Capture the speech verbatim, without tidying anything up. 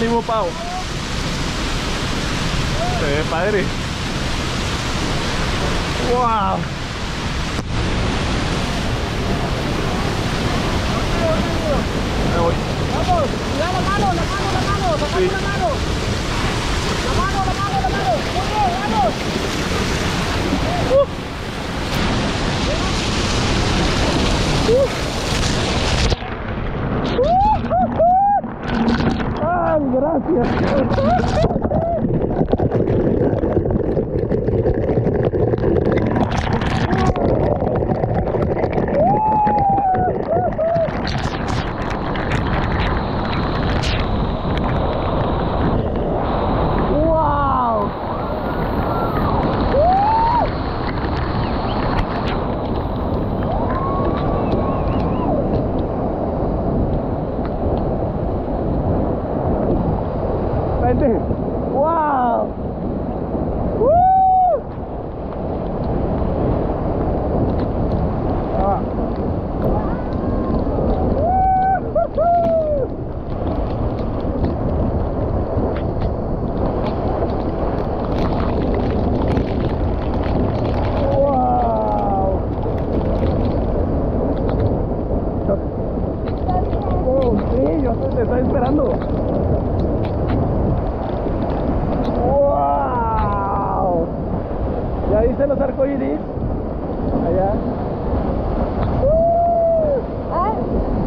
Ánimo, Pau. Se ve padre. Wow. Me voy. Vamos, cuidado la mano, la mano, la mano, la mano, Sí. la mano. La mano, la mano, la mano. Muy bien, vamos. Uh. Uh. Ay, gracias. Wow. Woo. Ah. Wow. Oh, sí, yo te estoy esperando. ¡Wow! ¿Ya viste los arcoíris? Allá. ¡Uh! ¿Ah?